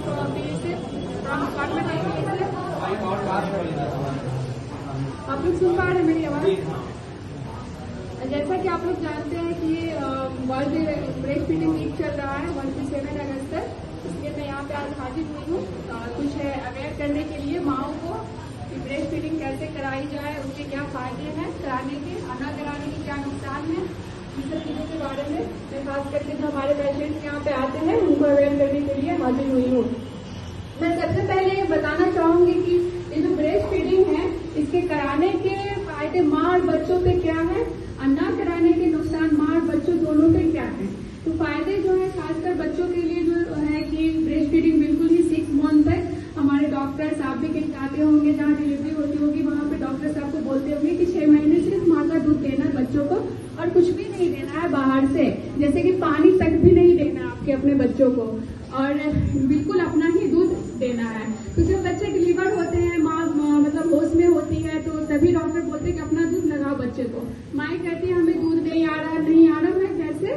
आप लोग सुन पा रहे हैं मेरी आवाज? जैसा कि आप लोग जानते हैं कि वर्ल्ड ब्रेस्ट फीडिंग वीक चल रहा है 1 से 7 अगस्त तक, इसलिए मैं यहाँ पे आज हाजिर हुई हूँ कुछ अवेयर करने के लिए माओं को कि ब्रेस्ट फीडिंग कैसे कराई जाए, उसके क्या फायदे हैं कराने के, न कराने के क्या नुकसान है, इन सब चीजों के बारे में मैं खास करके जो हमारे पेशेंट्स यहाँ पे आते हैं उनको अवेयर करने के लिए हाजिर हुई हूँ। मैं सबसे पहले ये बताना चाहूंगी कि ये जो ब्रेस्ट फीडिंग है इसके कराने के फायदे माँ और बच्चों पे क्या है और न कराने के नुकसान माँ और बच्चों दोनों पे क्या है। तो फायदे जो है खासकर बच्चों के लिए जो है कि ब्रेस्ट फीडिंग बिल्कुल ही 6 मंथ तक हमारे डॉक्टर्स आप भी कहीं आते होंगे जहाँ डिलीवरी होती होगी वहाँ पे डॉक्टर्स आपको बोलते होंगे कि 6 महीने सिर्फ माँ का दूध देना बच्चों को और कुछ भी नहीं देना है बाहर से, जैसे कि पानी तक भी नहीं देना आपके अपने बच्चों को और बिल्कुल अपना ही दूध देना है। तो जब बच्चे डिलीवर होते हैं माँ मतलब होश में होती है तो तभी डॉक्टर बोलते हैं कि अपना दूध लगाओ बच्चे को। माँ कहती है हमें दूध नहीं आ रहा मैं कैसे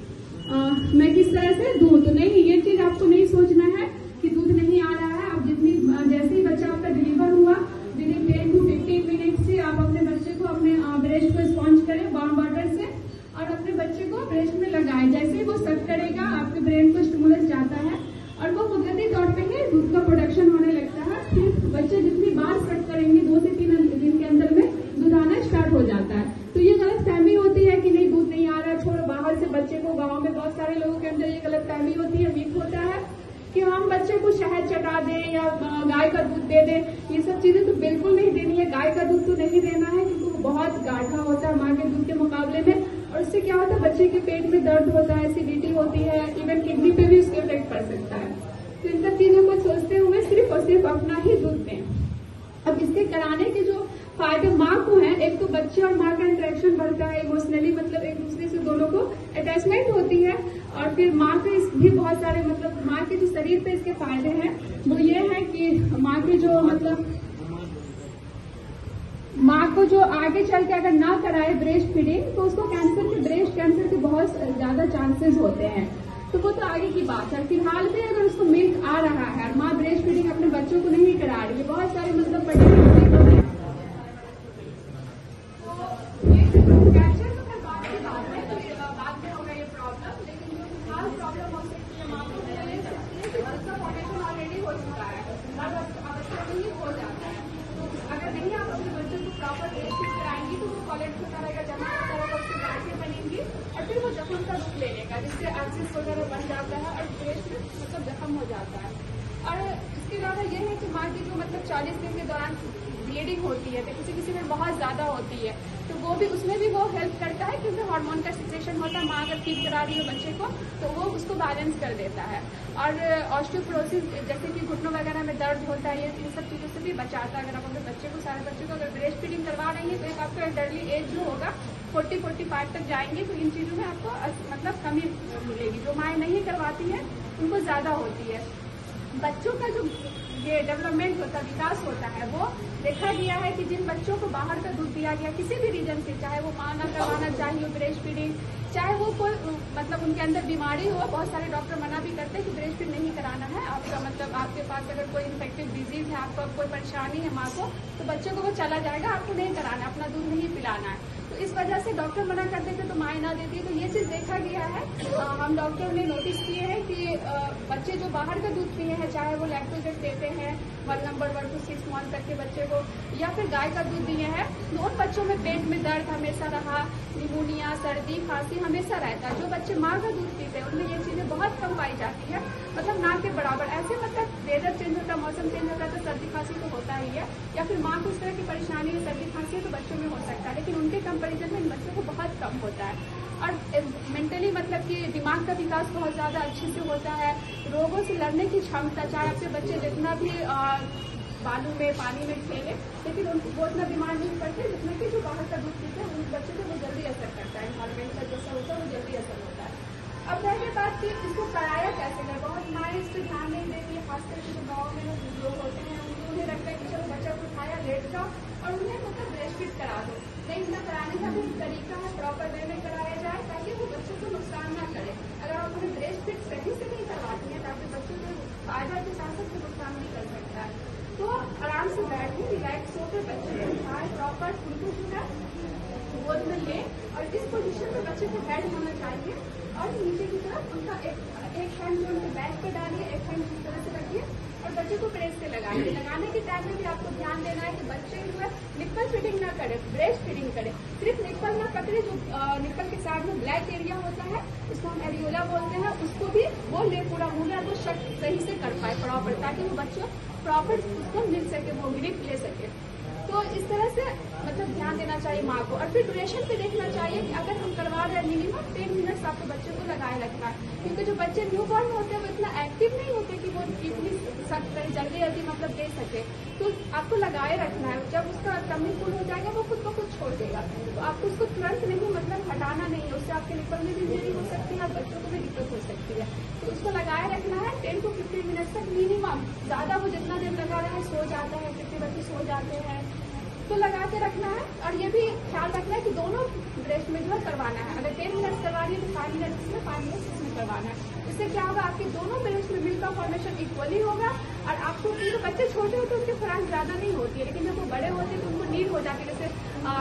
मैं किस तरह से दूं, तो नहीं, ये चीज आपको नहीं सोचना है कि दूध नहीं आ रहा है। आप जितनी जैसे ही बच्चा आपका डिलीवर हुआ विद इन 10 to 15 मिनट से आप अपने बच्चे को अपने ब्रेस्ट को स्पॉन्ज करें वार्म वाटर से और अपने बच्चे को ब्रेस्ट में लगाएं। जैसे ही वो सक करेगा आपके ब्रेन को स्टिमुलस जाता है और वो कुदरती तौर पे ही दूध का प्रोडक्शन होने लगता है। फिर बच्चे जितनी बार सक करेंगे 2 से 3 दिन के अंदर में दूध आना स्टार्ट हो जाता है। तो ये गलत फहमी होती है कि नहीं दूध नहीं आ रहा है छोड़ो बाहर से बच्चे को, गाँव में बहुत सारे लोगों के अंदर ये गलत फहमी होती है, वीक होता है कि हम बच्चे को शहद चटा दें या गाय का दूध दे दें। ये सब चीजें तो बिल्कुल नहीं देनी है। गाय का दूध तो नहीं देना है क्योंकि वो बहुत गाढ़ा होता है माँ के दूध के मुकाबले में और उससे क्या होता है बच्चे के पेट में दर्द होता है, एसिडिटी होती है, इवन किडनी पे भी उसके इफेक्ट पड़ सकता है। तो इन सब चीजों को सोचते हुए सिर्फ और सिर्फ अपना ही दूध दें। अब इसके कराने के जो फायदे माँ को है, एक तो बच्चे और माँ का इंटरेक्शन बढ़ता है इमोशनली, मतलब एक दूसरे से दोनों को अटैचमेंट होती है और फिर माँ के भी बहुत सारे मतलब माँ के जो शरीर पे इसके फायदे हैं वो ये है कि माँ के जो मतलब माँ को जो आगे चल के अगर ना कराए ब्रेस्ट फीडिंग तो उसको कैंसर के ब्रेस्ट कैंसर के बहुत ज्यादा चांसेस होते हैं। तो वो तो आगे की बात है। फिलहाल भी अगर उसको मिल्क आ रहा है और माँ ब्रेस्ट फीडिंग अपने बच्चों को नहीं करा रही है, बहुत सारे मतलब बड़े कैंसर तो खैर बात की बात है, तो बाद में होगा ये प्रॉब्लम, लेकिन जो फिलहाल प्रॉब्लम हो सकती है माँ को ये सकती है कि उसका फॉर्मेशन ऑलरेडी हो चुका है और बच्चा नहीं हो जाता है। तो अगर नहीं आप अपने बच्चों को प्रॉपर ब्रेस्ट फीड कराएंगी तो वो कॉलेज होता रहेगा, जमा होता रहेगा, उसकी गांठें बनेंगी और फिर वो जख्म का रूप ले लेगा जिससे एब्सिस वगैरह बन जाता है और ब्रेस्ट में मतलब जख्म हो जाता है। और इसके अलावा ये है कि माँ की जो मतलब 40 दिन के दौरान ब्लीडिंग होती है तो किसी में बहुत ज्यादा होती है तो वो भी उसमें भी वो हेल्प करता है क्योंकि हार्मोन का सिक्रेशन होता है। माँ अगर फीड करा रही है बच्चे को तो वो उसको बैलेंस कर देता है और ऑस्टियोपोरोसिस जैसे कि घुटनों वगैरह में दर्द होता है ये सब चीजों से भी बचाता है। अगर आप अपने बच्चे को सारे बच्चे को अगर ब्रेस्ट फीडिंग करवा रही है तो एक आपका एल्डरली एज जो होगा 40-45 तक जाएंगे तो इन चीजों में आपको मतलब कमी मिलेगी। जो माएँ नहीं करवाती है उनको ज्यादा होती है। बच्चों का जो ये डेवलपमेंट होता है, विकास होता है, वो देखा गया है कि जिन बच्चों को बाहर का दूध दिया गया किसी भी रीजन से, चाहे वो माँ न करवाना चाहिए ब्रेस्ट फीडिंग, चाहे वो कोई मतलब उनके अंदर बीमारी हो, बहुत सारे डॉक्टर मना भी करते हैं कि ब्रेस्ट फीड नहीं कराना है आपका, मतलब आपके पास अगर कोई इन्फेक्टिव डिजीज है, आपको कोई परेशानी है माँ को, तो बच्चे को वो चला जाएगा, आपको नहीं कराना, अपना दूध नहीं पिलाना है। तो इस वजह से डॉक्टर मना करते थे तो माएँ ना देती है। तो ये चीज देखा गया है, हम डॉक्टर ने नोटिस किए हैं कि बच्चे जो बाहर का दूध पिए हैं, चाहे वो लैक्टोजेट देते हैं 1 नंबर 1 to 6 मंथ तक के बच्चे को, या फिर गाय का दूध दिए हैं, तो उन बच्चों में पेट में दर्द हमेशा रहा, निमोनिया, सर्दी, खांसी हमेशा रहता है। जो बच्चे माँ का दूध पीते हैं उनमें ये चीजें बहुत कम पाई जाती है, मतलब ना के बराबर। ऐसे मतलब वेदर चेंज होता है, मौसम चेंज होता है तो सर्दी खांसी तो होता ही है, या फिर माँ को इस तरह की परेशानी है सर्दी खांसी है तो बच्चों में हो सकता है, लेकिन उनके कंपेरिजन में इन बच्चों को बहुत कम होता है। और मेंटली मतलब कि दिमाग का विकास बहुत ज्यादा अच्छे से होता है, रोगों से लड़ने की क्षमता, चाहे आपके बच्चे जितना भी बालू में पानी में खेले लेकिन उनको वो इतना बीमार नहीं पड़ते जितना कि जो बाहर का दूध पीते हैं उन बच्चों को वो जल्दी असर करता है, इन्वायरमेंट का जैसा होता है वो जल्दी असर होता है। अब रह बात की इसको कराया कैसे जाए, बहुत माएँ इस पर ध्यान नहीं देती है, खासकर जो गाँव में लोग होते हैं उन्हें लगता है कि चलो बच्चा को उठाया लेट जाओ और उन्हें मतलब ब्रेस्ट फीड करा दो। नहीं, इतना कराने का भी तरीका है, प्रॉपर वे में कराया जाए ताकि वो बच्चों को नुकसान ना करे। अगर आप उन्हें ब्रेस्ट फीड सही से नहीं करवाती हैं ताकि बच्चों को फायदा के साथ काम नहीं कर सकता है। तो आराम से बैठे, रिलैक्स होकर बच्चे को उठाए, प्रॉपर उनको जो है गोद में ले, और इस पोजीशन में बच्चे को हेड होना चाहिए, और नीचे की तरफ उनका एक हैंड जो उनके बैक पे डालिए, एक हैंड इस तरह से रखिए, और बच्चे को प्रेस से लगाइए। लगाने के टाइम में भी आपको ध्यान देना है कि बच्चे जो है निप्पल फीडिंग ना करे, ब्रेस्ट फीडिंग करे। सिर्फ निप्पल ना पकड़े, जो निप्पल के साइड में ब्लैक एरिया होता है, उसको हम एरियोला बोलते हैं, उसको भी वो ले पूरा मुंह को सही से कर पाए प्रॉपर, ताकि वो बच्चों प्रॉपर उसको मिल सके, वो ग्रिप ले सके। तो इस तरह से मतलब ध्यान देना चाहिए माँ को। और फिर ड्यूरेशन पे देखना चाहिए कि अगर हम करवा रहे हैं मिनिमम 10 मिनट्स आपको बच्चे को लगाए रखना है, क्योंकि जो बच्चे न्यू बॉर्न होते हैं वो इतना एक्टिव नहीं होते कि वो इतनी जल्दी जल्दी मतलब दे सके, तो आपको लगाए रखना है। जब उसका टमी फुल हो जाएगा वो खुद ब खुद छोड़ देगा, तो आपको उसको तुरंत नहीं मतलब हटाना नहीं है, उससे आपके निप्पल में भी इंजरी हो सकती है और बच्चों को भी दिक्कत हो सकती है। तो उसको लगाए रखना है 10 to 15 मिनट्स तक मिनिमम। ज्यादा वो जितना देर लगा रहा है, सो जाता है, कितने बच्चे सो जाते हैं, तो लगा के रखना है। और ये भी ख्याल रखना है कि दोनों ब्रेस्ट में जो है करवाना है। अगर 10 मिनट्स करवा रही है तो 5 मिनट्स इसमें, 5 मिनट्स इसमें करवाना है। इससे क्या होगा, आपके दोनों ब्रेस्ट में मिल्क का फॉर्मेशन इक्वली होगा। और आपको तो बच्चे छोटे होते हैं, उनकी खुराक ज्यादा नहीं होती है, लेकिन जब वो बड़े होते हैं तो उनको नीड हो जाती है। जैसे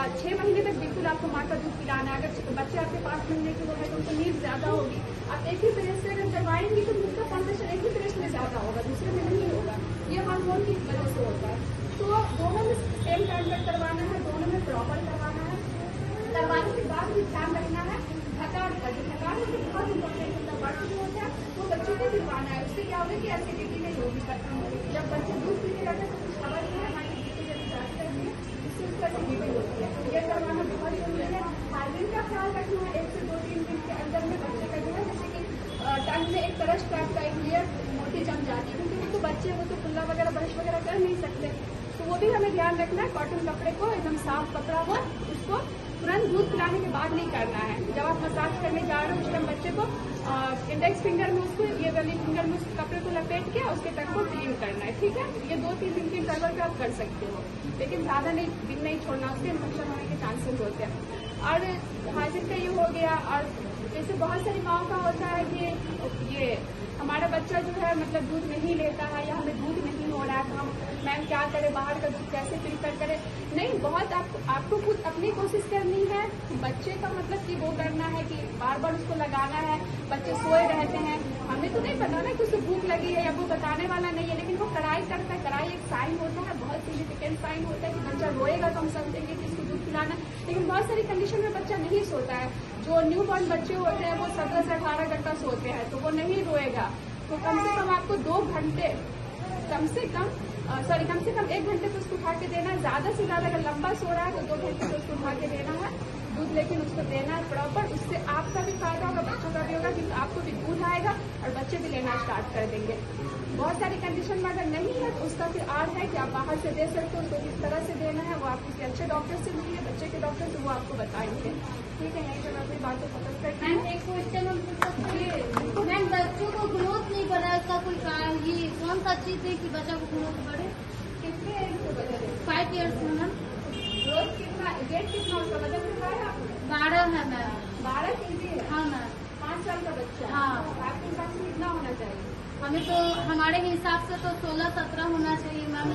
6 महीने तक बिल्कुल आपको माँ का दूध पिलाना है। अगर बच्चे आपके 5 महीने के हो गए तो उनको नीड ज्यादा होगी। आप एक ही ब्रेस्ट से अगर करवाएंगे तो मिल्क का फॉर्मेशन एक ही ब्रेस्ट में ज्यादा होगा, दूसरे में नहीं होगा। ये हार्मोन की वजह से होता है। तो दोनों में सेम टाइम पर करवाना है, दोनों में प्रॉपर करवाना है। करवाने के बाद भी ध्यान रखना है थकान का, जो थकान है बहुत इम्पोर्टेंट होता है। बच्चे जो होता है वो बच्चों को दिलवाना है, उससे क्या होगा कि एसिडिटी नहीं होगी। जब बच्चे दूध पीने लगते हैं तो कुछ खबर नहीं है, हमारी एसिडिटी जब जाती रहती है उससे उसको एसिडिटी होती है। तो ये करवाना बहुत जरूरी है। हाइजीन का ख्याल रखना है। 1 से 2-3 दिन के अंदर में बच्चे का जो है, जैसे कि टंग में एक तरस टाइप का एक लेयर मोटी जम जाती है, क्योंकि वो तो बच्चे वो तो कुल्ला वगैरह ब्रश वगैरह कर नहीं सकते, तो वो भी हमें ध्यान रखना है। कॉटन कपड़े को एकदम साफ कपड़ा हो, उसको तुरंत दूध पिलाने के बाद नहीं करना है। जब आप मसाज करने जा रहे हो उस टाइम बच्चे को इंडेक्स फिंगर में उसको, ये वाली फिंगर में उस कपड़े को लपेट के उसके टंग को क्लीन करना है, ठीक है। ये 2-3 दिन के इंटरवल पे आप कर सकते हो, लेकिन ज्यादा नहीं दिन नहीं छोड़ना, उससे इन्फेक्शन होने के चांसेस होते हैं। और हाजिर का ये हो गया। और जैसे बहुत सारी माओं का होता है कि ये हमारा बच्चा जो है मतलब दूध नहीं लेता है, या हमें दूध नहीं हो रहा है, तो हम मैम क्या करें, बाहर का दूध कैसे फिल्टर करें। नहीं, बहुत आपको खुद अपनी कोशिश करनी है कि बच्चे का मतलब कि वो करना है कि बार बार उसको लगाना है। बच्चे सोए रहते हैं, हमें तो नहीं पता ना कि उसे भूख लगी है, या वो बताने वाला नहीं है, लेकिन वो कड़ाई करता है। कड़ाई एक साइन होता है, बहुत सिग्निफिकेंट साइन होता है कि बच्चा रोएगा तो हम समझेंगे कि इसको दूध पिलाना। लेकिन बहुत सारी कंडीशन में बच्चा नहीं सोता है। जो न्यू बॉर्न बच्चे होते हैं वो 17 से 18 घंटा सोते हैं, तो वो नहीं रोएगा। तो कम से कम आपको 2 घंटे कम से कम 1 घंटे तो उसको उठा के देना है। ज्यादा से ज्यादा अगर लंबा सो रहा है तो 2 घंटे तो उसको उठा के देना है दूध, लेकिन उसको देना है प्रॉपर। उससे आपका भी फायदा होगा, बच्चों का भी होगा, क्योंकि आपको भी दूध आएगा और बच्चे भी लेना स्टार्ट कर देंगे। बहुत सारी कंडीशन में अगर नहीं है तो उसका फिर आर है कि आप बाहर से दे सकते हो, उसको किस तरह से देना है वो आप किसी अच्छे डॉक्टर से मिलिए, बच्चे के डॉक्टर से, वो आपको बताएंगे। ठीक है, यहीं पर अपनी बातों खत्म करते हैं। मैम एक क्वेश्चन हम पूछ सकते हैं, मैम बच्चों को ग्रोथ नहीं बढ़ा, इसका कोई कारण ये कौन सा चीज है कि बच्चा को ग्रोथ बढ़े? कितने एज के बच्चे? 5 years में मैम। ग्रोथ कितना, वेट कितना उसका वजन बताया आपने? 12 है मैम। 12 kg है? हाँ मैम। 5 साल का बच्चा? हाँ। आपके हिसाब से कितना होना चाहिए? हमें तो हमारे हिसाब से तो 16-17 होना चाहिए मैम।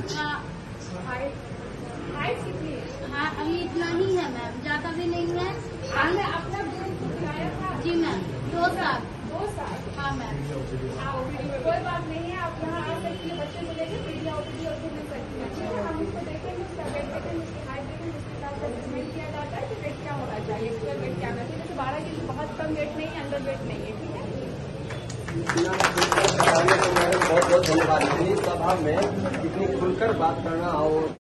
हाइट कितनी है? हाँ, अभी इतना ही है मैम, ज्यादा भी नहीं है। आपने अपना दूध पिलाया था? जी मैम, 2 साल। 2 साल? हाँ मैम। कोई बात नहीं है, आप यहाँ आ सकती है, बच्चे को लेकर पीडिया ओपीडी और मिल सकती है। ठीक है, हम उसको देखेंगे, उसका वेट देखेंगे, उसकी हाइट देखेंगे, उसके हिसाब से जजमेंट किया जाता है कि वेट क्या होना चाहिए, एक्चुअल वेट क्या होना चाहिए। तो 12 kg बहुत कम वेट नहीं है, अंडर वेट नहीं है, ठीक है। बहुत बहुत धन्यवाद। इतनी सभा में इतनी खुलकर बात करना और